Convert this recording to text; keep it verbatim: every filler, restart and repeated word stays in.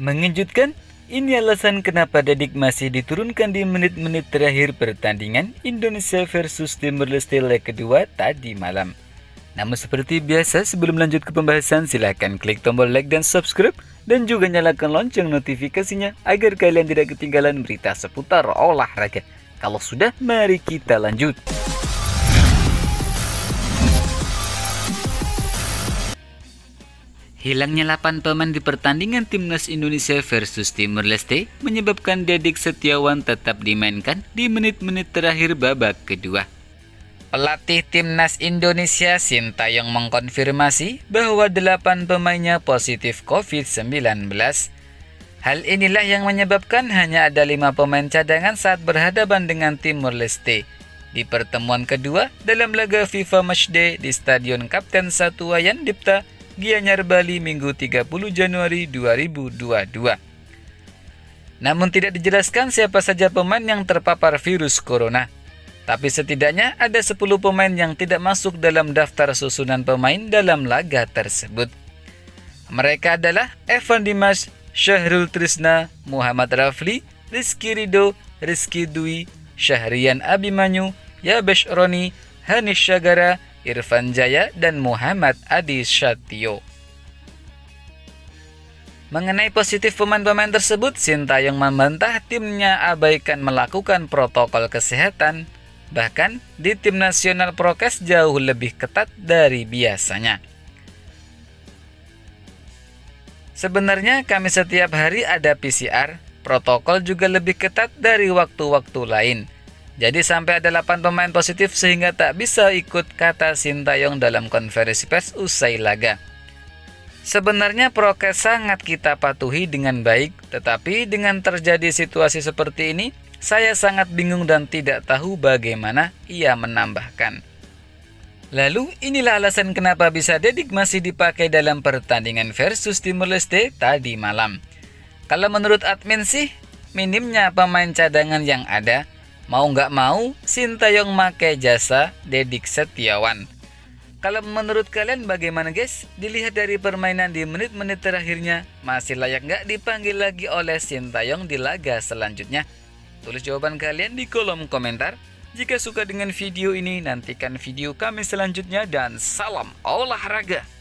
Mengejutkan? Ini alasan kenapa Dedik masih diturunkan di menit-menit terakhir pertandingan Indonesia versus Timor Leste leg kedua tadi malam. Namun seperti biasa, sebelum lanjut ke pembahasan, silahkan klik tombol like dan subscribe dan juga nyalakan lonceng notifikasinya agar kalian tidak ketinggalan berita seputar olahraga. Kalau sudah, mari kita lanjut. Hilangnya delapan pemain di pertandingan Timnas Indonesia versus Timor Leste menyebabkan Dedik Setiawan tetap dimainkan di menit-menit terakhir babak kedua. Pelatih Timnas Indonesia Sintayong mengkonfirmasi bahwa delapan pemainnya positif covid sembilan belas. Hal inilah yang menyebabkan hanya ada lima pemain cadangan saat berhadapan dengan Timor Leste di pertemuan kedua dalam laga FIFA Matchday di Stadion Kapten Satuwayan Dipta, Gianyar, Bali, Minggu tiga puluh Januari dua ribu dua puluh dua. Namun tidak dijelaskan siapa saja pemain yang terpapar virus corona. Tapi setidaknya ada sepuluh pemain yang tidak masuk dalam daftar susunan pemain dalam laga tersebut. Mereka adalah Evan Dimas, Syahrul Trisna, Muhammad Rafli, Rizky Ridho, Rizky Dwi, Syahrian Abimanyu, Yabesh Roni, Hanis Syagara, Irfan Jaya, dan Muhammad Adi Syatyo. Mengenai positif pemain-pemain tersebut, Sintayong membantah timnya abaikan melakukan protokol kesehatan. Bahkan di tim nasional prokes jauh lebih ketat dari biasanya. Sebenarnya kami setiap hari ada P C R, protokol juga lebih ketat dari waktu-waktu lain. Jadi sampai ada delapan pemain positif sehingga tak bisa ikut, kata Sintayong dalam konferensi pers usai laga. Sebenarnya prokes sangat kita patuhi dengan baik, tetapi dengan terjadi situasi seperti ini, saya sangat bingung dan tidak tahu bagaimana, ia menambahkan. Lalu inilah alasan kenapa bisa Dedik masih dipakai dalam pertandingan versus Timor Leste tadi malam. Kalau menurut admin sih, minimnya pemain cadangan yang ada, mau nggak mau Sintayong pakai jasa Dedik Setiawan. Kalau menurut kalian bagaimana guys? Dilihat dari permainan di menit-menit terakhirnya, masih layak nggak dipanggil lagi oleh Sintayong di laga selanjutnya? Tulis jawaban kalian di kolom komentar. Jika suka dengan video ini, nantikan video kami selanjutnya dan salam olahraga.